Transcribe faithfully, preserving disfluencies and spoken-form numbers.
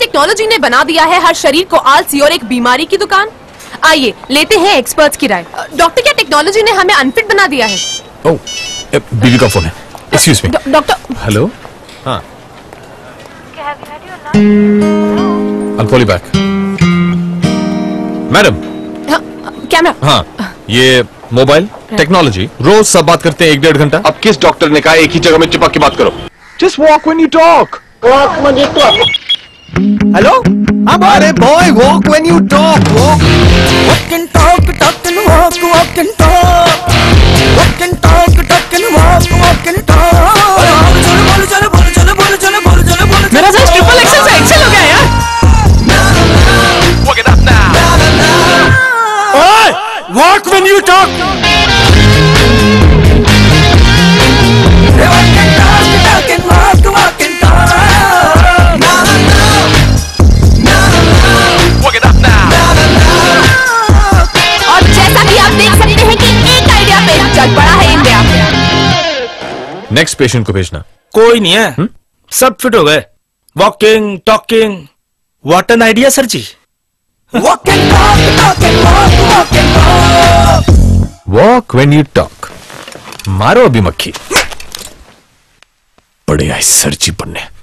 Technology ने बना दिया है हर शरीर को आलसी और एक बीमारी की दुकान। आइए लेते हैं एक्सपर्ट्स की राय। डॉक्टर, क्या टेक्नोलॉजी ने हमें अनफिट बना दिया है? ओह, बीवी का फोन है। Excuse me. डॉक्टर। हेलो। हाँ। I'll call you back. Madam. Camera. हाँ, ये मोबाइल टेक्नोलॉजी रोज सब बात करते हैं एक डेढ़ घंटा। अब किस डॉक्टर ने कहा एक ही जगह में चिपक के बात करो? Just walk when you talk. Walk when you talk. Hello? अरे boy, walk when you talk. Walk. Walk and talk, talk and walk, walk and talk. Walk and talk, talk and walk, walk and talk. बोलो चलो बोलो चलो बोलो चलो बोलो चलो बोलो चलो। मेरा साइज ट्रिपल एक्सेल से एक्सेल हो गया यार। Walk it up now. Oy, walk when you talk. Walk and talk, talk and walk, walk and talk. Walk it up now. और जैसा कि आप देख सकते हैं कि एक आइडिया पे जग पड़ा है इंडिया। नेक्स्ट पेशेंट को भेजना। कोई नहीं है, हुँ? सब फिट हो गए। Walking talking, what an idea sir ji. Walk and talk, talk and walk, walk and talk. Walk when you talk. मारो अभी मक्खी। बड़े आए सर जी बनने।